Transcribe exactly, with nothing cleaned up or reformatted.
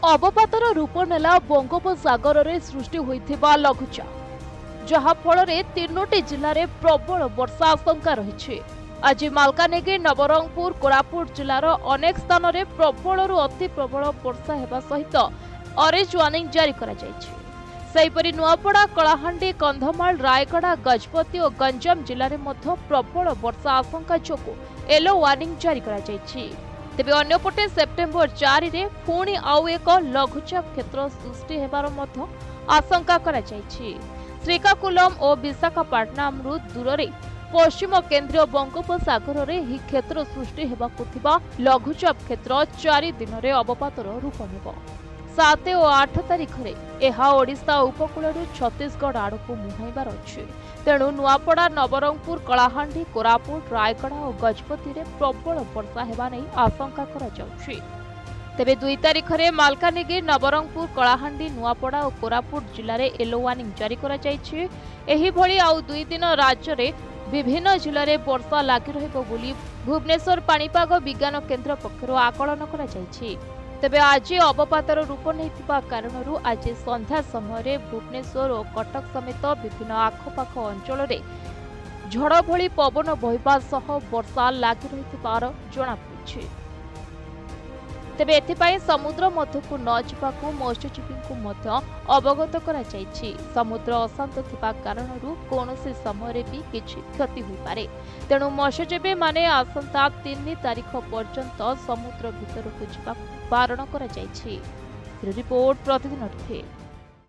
अवपातर रूप नेला बंगोपसागर में सृष्टि होइथिबा लघुचाप जहा फल तीनोटी जिले में प्रबल वर्षा आशंका रही। आज मालकानगिरी नवरंगपुर कोरापुट जिलार अनेक स्थान में प्रबल अति प्रबल वर्षा होगा सहित ऑरेंज वार्निंग जारी करा जायछि। सेहिपरि नुआपड़ा कलाहांडी कंधमाल रायगड़ा गजपति और गंजाम जिले में प्रबल वर्षा आशंका जोगु येलो वार्निंग जारी करा जायछि। तेबे अन्यपटे सेप्टेम्बर चार रे पुणी आउ एक लघुचाप क्षेत्र सृष्टि हेबार मध्य आशंका करा जायछि। श्रीकाकुलम और विशाखापट्टनम रु दूर रे पश्चिम केंद्रीय बंगोपसागर रे ही क्षेत्र सृष्टि हेबाकु थिबा लघुचाप क्षेत्र चारि दिन रे अवपातर रूप नेब। सात और आठ तारिख रे एहा ओडिशा उपकूल छत्तीसगढ़ आड़क मुहाइबार अछि। तेणु नुआपड़ा नवरंगपुर कलाहांडी कोरापुट रायगड़ा और गजपति रे प्रबल वर्षा हेबा नै आशंका करा जाउछि। तेबे दुई तारिख रे मालकानगिरी नवरंगपुर कलाहांडी नुआपड़ा और कोरापुट जिले में येलो वार्निंग जारी करा जायछि। एही भली आउ दुई दिन राज्य रे विभिन्न जिले में वर्षा लागि रहिबो बोली भुवनेश्वर पाणीपाग विज्ञान केन्द्र पक्षरु आकलन करा जायछि। तेबे आज अवपातर रूप नहीं कारण आज संध्या समय भुवनेश्वर और कटक समेत विभिन्न आखपाख अंचल में झड़ भली पवन बहिबा सह वर्षा लागि रहिथिबार जणा पड़िछि। तेबे एथिपाई समुद्र मध्यकु न जिबाकु मत्स्यजीवी मध्य अवगत करा जायछि। समुद्र अशांत थिबा कारणरू कोनोसी समय भी किछि क्षति होई पारे। तेणु मत्स्यजीवी माने आसंता तीन तारिख पर्यंत समुद्र भितरकु जिबाकु बारण करा जायछि। रिपोर्ट प्रतिदिन।